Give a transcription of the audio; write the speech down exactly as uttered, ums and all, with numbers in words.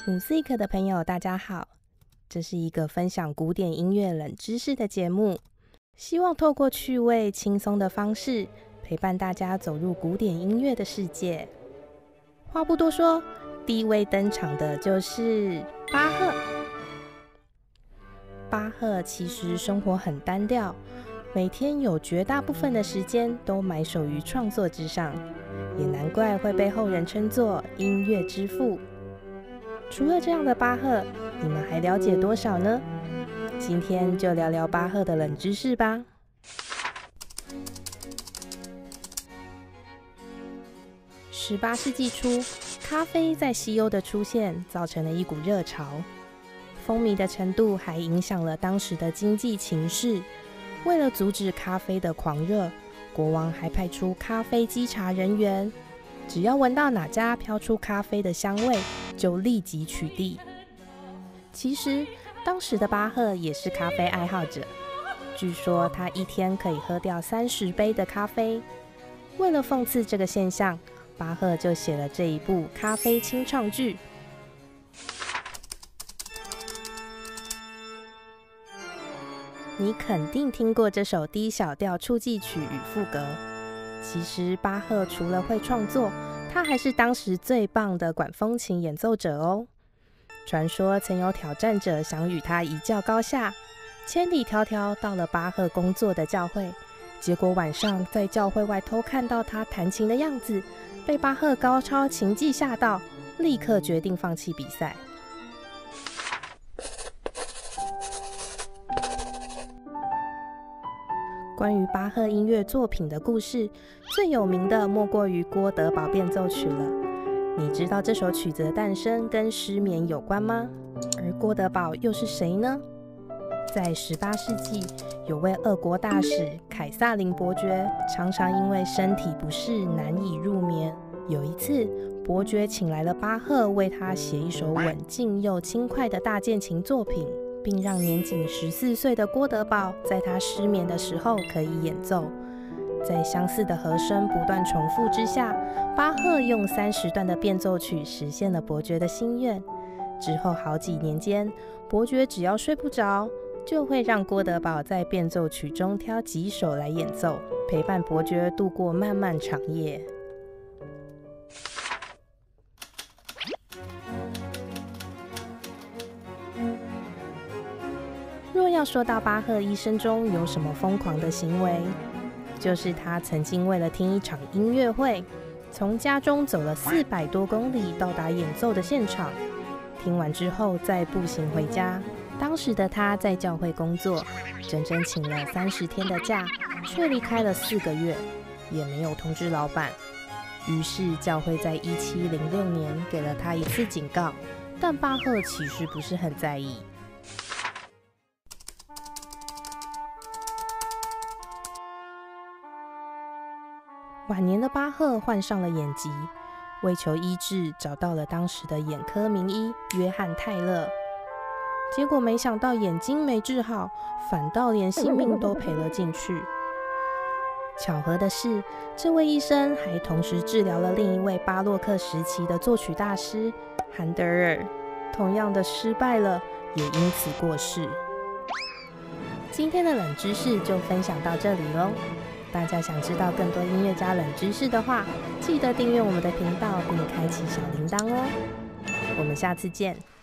Music 的朋友大家好，这是一个分享古典音乐冷知识的节目，希望透过趣味轻松的方式陪伴大家走入古典音乐的世界。话不多说，第一位登场的就是巴赫。巴赫其实生活很单调，每天有绝大部分的时间都埋首于创作之上，也难怪会被后人称作音乐之父。除了这样的巴赫，你们还了解多少呢？今天就聊聊巴赫的冷知识吧。十八世纪初，咖啡在西欧的出现造成了一股热潮，风靡的程度还影响了当时的经济情势。为了阻止咖啡的狂热，国王还派出咖啡稽查人员，只要闻到哪家飘出咖啡的香味，就立即取缔。其实当时的巴赫也是咖啡爱好者，据说他一天可以喝掉三十杯的咖啡。为了讽刺这个现象，巴赫就写了这一部咖啡清唱剧。你肯定听过这首 D 小调触记曲与赋格。其实巴赫除了会创作，他还是当时最棒的管风琴演奏者哦。传说曾有挑战者想与他一较高下，千里迢迢到了巴赫工作的教会，结果晚上在教会外偷看到他弹琴的样子，被巴赫高超琴技吓到，立刻决定放弃比赛。关于巴赫音乐作品的故事，最有名的莫过于郭德堡变奏曲了。你知道这首曲子的诞生跟失眠有关吗？而郭德堡又是谁呢？在十八世纪，有位俄国大使凯撒林伯爵，常常因为身体不适难以入眠。有一次，伯爵请来了巴赫，为他写一首稳静又轻快的大键琴作品，并让年仅十四岁的郭德堡在他失眠的时候可以演奏。在相似的和声不断重复之下，巴赫用三十段的变奏曲实现了伯爵的心愿。之后好几年间，伯爵只要睡不着，就会让郭德堡在变奏曲中挑几首来演奏，陪伴伯爵度过漫漫长夜。若要说到巴赫一生中有什么疯狂的行为，就是他曾经为了听一场音乐会，从家中走了四百多公里到达演奏的现场，听完之后再步行回家。当时的他在教会工作，整整请了三十天的假，却离开了四个月，也没有通知老板。于是教会在一七零六年给了他一次警告，但巴赫其实不是很在意。晚年的巴赫患上了眼疾，为求医治，找到了当时的眼科名医约翰泰勒。结果没想到眼睛没治好，反倒连性命都赔了进去。巧合的是，这位医生还同时治疗了另一位巴洛克时期的作曲大师韩德尔，同样的失败了，也因此过世。今天的冷知识就分享到这里咯。大家想知道更多音乐家冷知识的话，记得订阅我们的频道并开启小铃铛哦。我们下次见。